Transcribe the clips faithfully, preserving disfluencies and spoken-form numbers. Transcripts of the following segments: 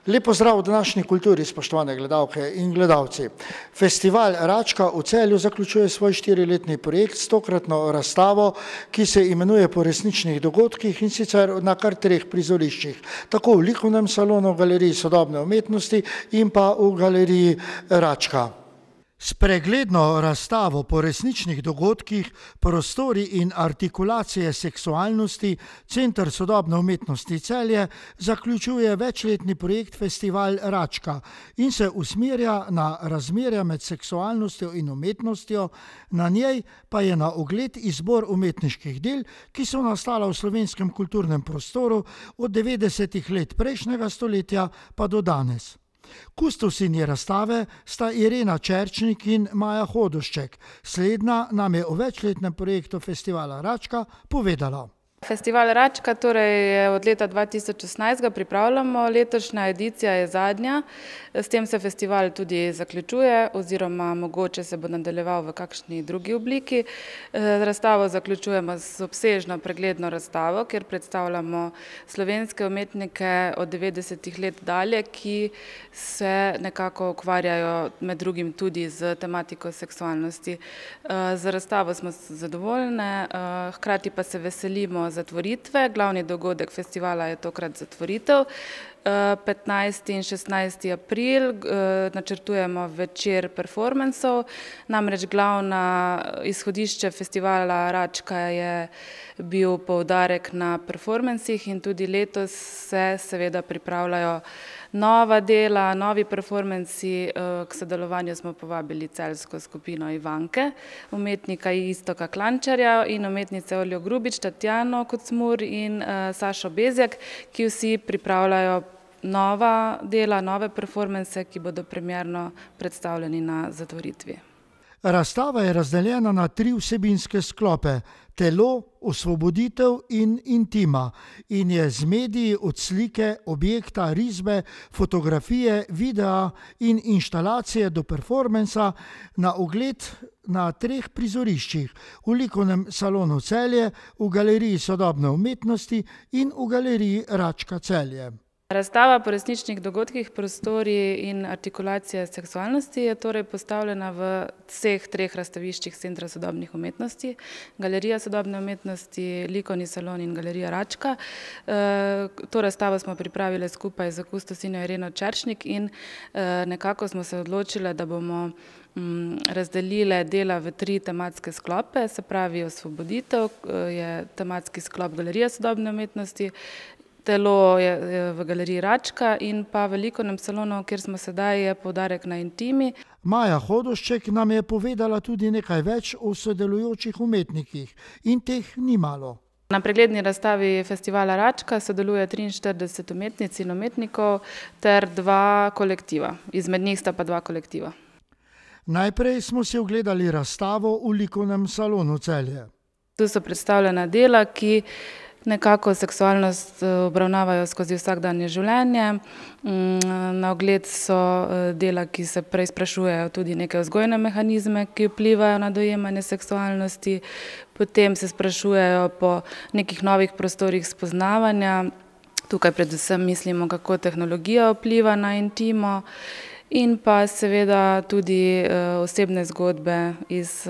Lep pozdrav v današnji kulturi, spoštovane gledalke in gledalci. Festival Račka v Celju zaključuje svoj štiriletni projekt s tokratno razstavo, ki se imenuje Po resničnih dogodkih, in sicer na kar treh prizoriščih, tako v likovnem salonu, v galeriji sodobne umetnosti in pa v galeriji Račka. S pregledno razstavo Po resničnih dogodkih, prostori in artikulacije seksualnosti Center sodobne umetnosti Celje zaključuje večletni projekt Festival Račka in se usmerja na razmerja med seksualnostjo in umetnostjo, na njej pa je na ogled izbor umetniških del, ki so nastala v slovenskem kulturnem prostoru od devetdesetih let prejšnjega stoletja pa do danes. Kustosinji razstave sta Irena Čerčnik in Maja Hodošček. Slednja nam je o večletnem projektu Festivala Račka povedala. Festival Račka torej je od leta dva tisoč šestnajst ga pripravljamo, letošnja edicija je zadnja, s tem se festival tudi zaključuje oziroma mogoče se bo nadaljeval v kakšni drugi obliki. Razstavo zaključujemo z obsežno pregledno razstavo, kjer predstavljamo slovenske umetnike od devetdesetih let dalje, ki se nekako ukvarjajo med drugim tudi z tematiko seksualnosti. Z razstavo smo zadovoljne, hkrati pa se veselimo zatvoritve. Glavni dogodek festivala je tokrat zatvoritev. petnajsti in šestnajsti april načrtujemo večer performansov, namreč glavna izhodišče festivala Račka je bil poudarek na performansih in tudi letos se seveda pripravljajo nova dela, novi performansi. K sodelovanju smo povabili celjsko skupino Ivanke, umetnika Iztoka Klančarja in umetnice Oljo Grubič, Tatjano Kocmur in Sašo Bezjak, ki vsi pripravljajo nova dela, nove performanse, ki bodo premierno predstavljeni na zatvoritvi. Razstava je razdeljena na tri vsebinske sklope: telo, osvoboditev in intima, in je z mediji od slike, objekta, risbe, fotografije, videa in inštalacije do performansa na ogled na treh prizoriščih: v likovnem salonu Celje, v galeriji sodobne umetnosti in v galeriji Račka Celje. Razstava Po resničnih dogodkih, prostori in artikulacije seksualnosti je torej postavljena v vseh treh razstaviščih Centra sodobnih umetnosti, Galerija sodobne umetnosti, likovni salon in galerija Račka. To razstavo smo pripravili skupaj z kustosinjo Ireno Čerčnik in nekako smo se odločile, da bomo razdelile dela v tri tematske sklope, se pravi osvoboditev je tematski sklop Galerije sodobne umetnosti, telo je v galeriji Račka in pa v likovnem salonu, kjer smo sedaj, je poudarek na intimi. Maja Hodošček nam je povedala tudi nekaj več o sodelujočih umetnikih in teh ni malo. Na pregledni razstavi festivala Račka sodeluje triinštirideset umetnic in umetnikov ter dva kolektiva, izmed njih sta pa dva kolektiva. Najprej smo si ogledali razstavo v likovnem salonu Celje. Tu so predstavljena dela, ki nekako seksualnost obravnavajo skozi vsakdanje življenje. Na ogled so dela, ki se preizprašujejo tudi neke vzgojne mehanizme, ki vplivajo na dojemanje seksualnosti, potem se sprašujejo po nekih novih prostorih spoznavanja. Tukaj predvsem mislimo, kako tehnologija vpliva na intimo, in pa seveda tudi osebne zgodbe iz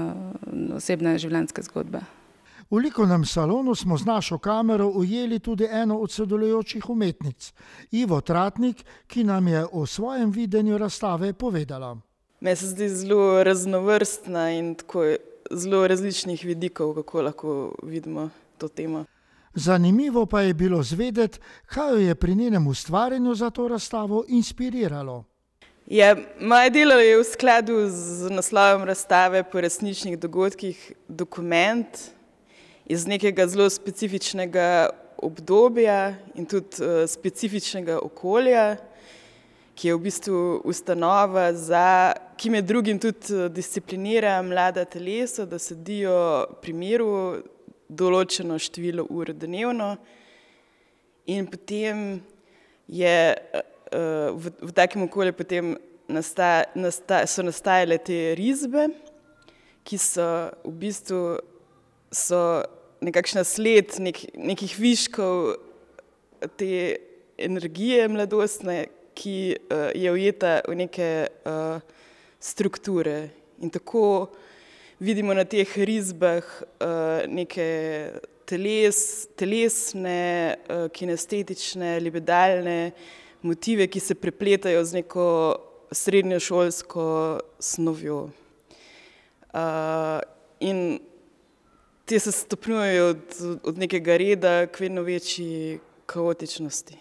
osebne življenjske zgodbe. V likovnem salonu smo z našo kamero ujeli tudi eno od sodelujočih umetnic, Ivo Tratnik, ki nam je o svojem videnju razstave povedala. Meni se zdi zelo raznovrstna in tako zelo različnih vidikov, kako lahko vidimo to temo. Zanimivo pa je bilo zvedeti, kaj jo je pri njenem ustvarjanju za to razstavo inspiriralo. Ja, moje delo je v skladu z naslovom razstave Po resničnih dogodkih dokument iz nekega zelo specifičnega obdobja in tudi specifičnega okolja, ki je v bistvu ustanova za, ki med drugim tudi disciplinira mlada telesa, da sedijo pri miru določeno število ur dnevno, in potem je v, v takem okolju potem nasta, nasta, so nastajale te risbe, ki so v bistvu so nekakšna sled nek, nekih viškov te energije mladostne, ki uh, je ujeta v neke uh, strukture. In tako vidimo na teh risbah uh, neke teles, telesne, uh, kinestetične, libidalne motive, ki se prepletajo z neko srednjošolsko snovjo. Uh, in te se stopnjujejo od, od nekega reda k vedno večji kaotičnosti.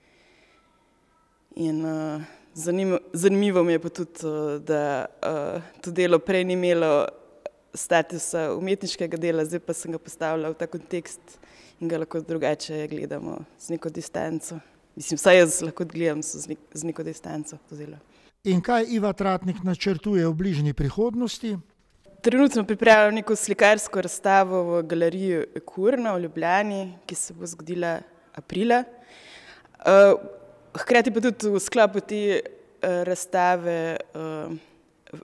In uh, zanimivo, zanimivo mi je pa tudi, uh, da uh, to delo prej ni imelo statusa umetniškega dela, zdaj pa sem ga postavila v ta kontekst in ga lahko drugače gledamo z neko distanco. Mislim, vsaj jaz lahko gledam z, nek, z neko distanco to delo. In kaj Iva Tratnik načrtuje v bližnji prihodnosti? Trenutno pripravljam neko slikarsko razstavo v galeriji Ekurna v Ljubljani, ki se bo zgodila aprila. Uh, hkrati pa tudi v sklopu te uh, razstave, uh,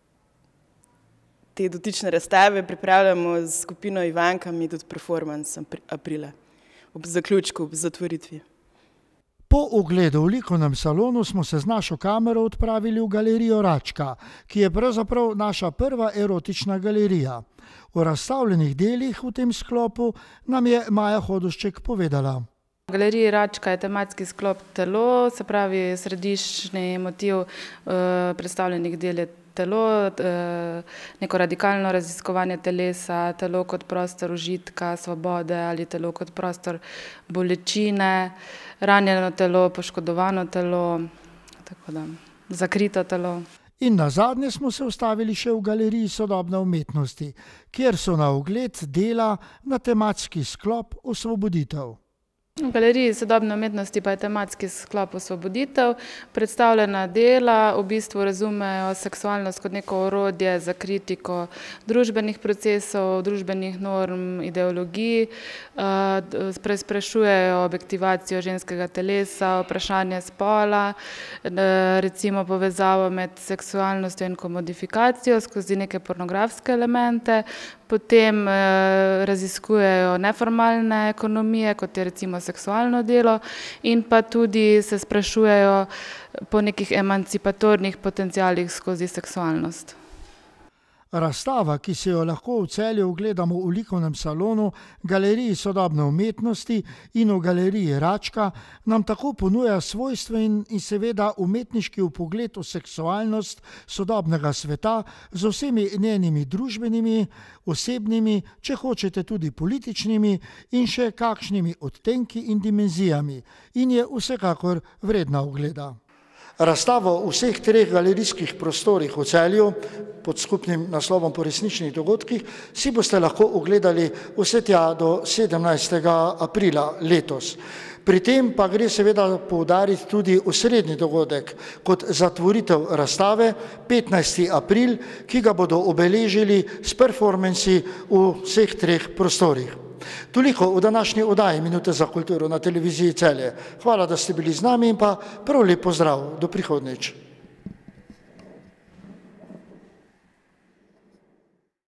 te dotične razstave pripravljamo z skupino Ivankami tudi performance aprila, ob zaključku, ob zatvoritvi. Po ogledu v likovnem salonu smo se z našo kamero odpravili v galerijo Račka, ki je pravzaprav naša prva erotična galerija. O razstavljenih delih v tem sklopu nam je Maja Hodošček povedala. V galeriji Račka je tematski sklop telo, se pravi središčni motiv uh, predstavljenih del je telo, uh, neko radikalno raziskovanje telesa, telo kot prostor užitka, svobode ali telo kot prostor bolečine, ranjeno telo, poškodovano telo, tako da, zakrito telo. In nazadnje smo se ustavili še v galeriji sodobne umetnosti, kjer so na ogled dela na tematski sklop Osvoboditev. V galeriji sodobne umetnosti pa je tematski sklop Osvoboditev. Predstavljena dela v bistvu razumejo seksualnost kot neko orodje za kritiko družbenih procesov, družbenih norm, ideologij, preizprašujejo objektivacijo ženskega telesa, vprašanje spola, recimo povezavo med seksualnostjo in komodifikacijo skozi neke pornografske elemente, potem raziskujejo neformalne ekonomije, kot je recimo seksualno delo, in pa tudi se sprašujejo po nekih emancipatornih potencialih skozi seksualnost. Razstava, ki se jo lahko v Celju ogledamo v likovnem salonu, galeriji sodobne umetnosti in v galeriji Račka, nam tako ponuja svojstven in seveda umetniški vpogled v seksualnost sodobnega sveta z vsemi njenimi družbenimi, osebnimi, če hočete tudi političnimi in še kakšnimi odtenki in dimenzijami, in je vsekakor vredna ogleda. Razstavo v vseh treh galerijskih prostorih v Celju pod skupnim naslovom Po resničnih dogodkih si boste lahko ogledali vse tja do sedemnajstega aprila letos. Pri tem pa gre seveda poudariti tudi osrednji dogodek kot zatvoritev razstave petnajsti april, ki ga bodo obeležili s performansi v vseh treh prostorih. Toliko v današnji oddaji Minute za kulturo na televiziji Celje. Hvala, da ste bili z nami in pa prav lep pozdrav. Do prihodnjič.